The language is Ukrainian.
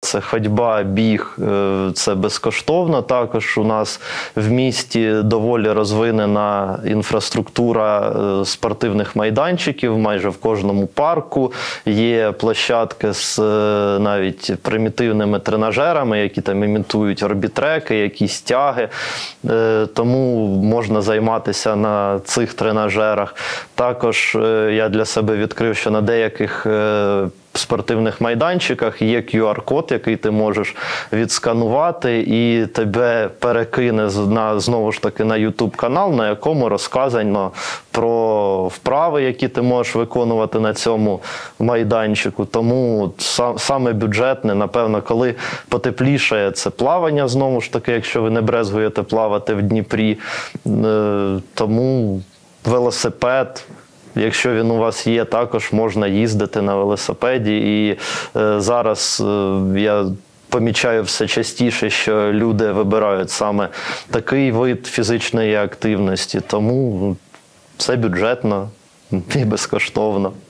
це ходьба, біг, це безкоштовно. Також у нас в місті доволі розвинена інфраструктура спортивних майданчиків, майже в кожному парку є площадки з навіть примітивними тренажерами, які там імітують орбітреки, якісь тяги, тому можна займатися на цих тренажерах. Також я для себе відкрив, що на деяких спортивних майданчиках є QR-код, який ти можеш відсканувати, і тебе перекине знову ж таки на YouTube-канал, на якому розказано про вправи, які ти можеш виконувати на цьому майданчику. Тому саме бюджетне, напевно, коли потеплішає, це плавання, знову ж таки, якщо ви не брезгуєте плавати в Дніпрі. Тому велосипед, якщо він у вас є, також можна їздити на велосипеді. І зараз я помічаю все частіше, що люди вибирають саме такий вид фізичної активності. Тому це бюджетно і безкоштовно.